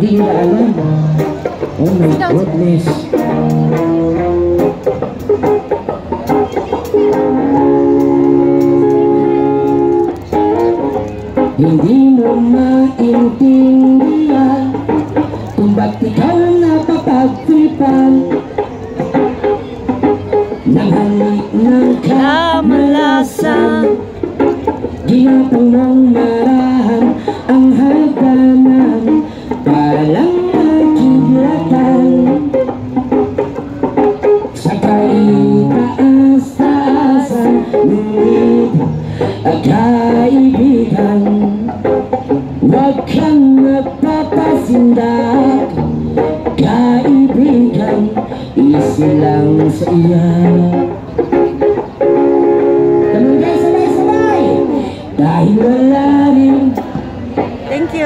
Hindi nila alam. Oh my goodness. Hindi mo maintindihan kung ba't ikaw napapagtripan ng halik ng kamalasan. Ginapang mong marahan ang hagdanan para lang makiglatan sa kaitaas-taasan. Ngunit kaibigan, huwag kang magpapasindak. Kaibigan, isi lang sa iya. Come on guys, sabay-sabay! Dahil wala rin. Thank you.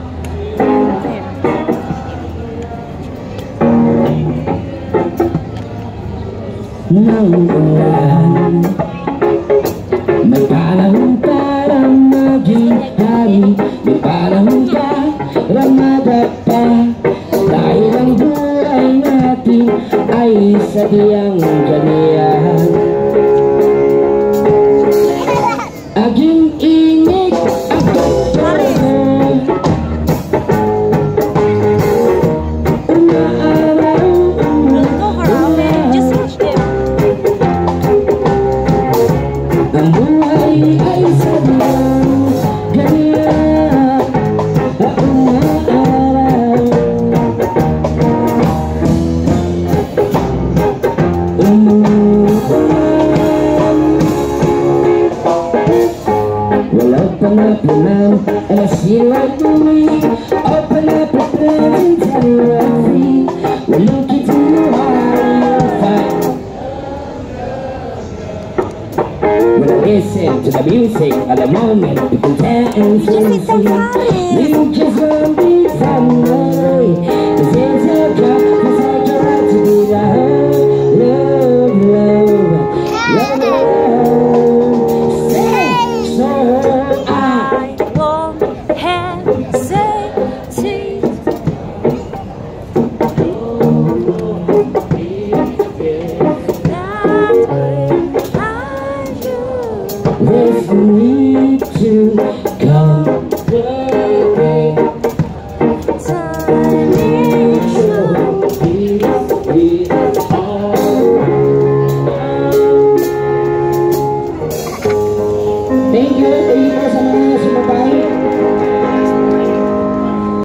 Nang ulan, may panahon para maging hari, may panahon para madapa. Dahil ang buhay natin ay sadyang ganyan. Aging init ako ang buhay ay sadyang ganyan. Wala pa na punan, and I see right through me. Open up a plan and tell me I'm free. We're looking to fight. When I listen to the music at the moment, you can tell and see. You just won't be family. This is a job, cause I get right to be the love, love, love, love. Say so. I won't hesitate. There's a need to come.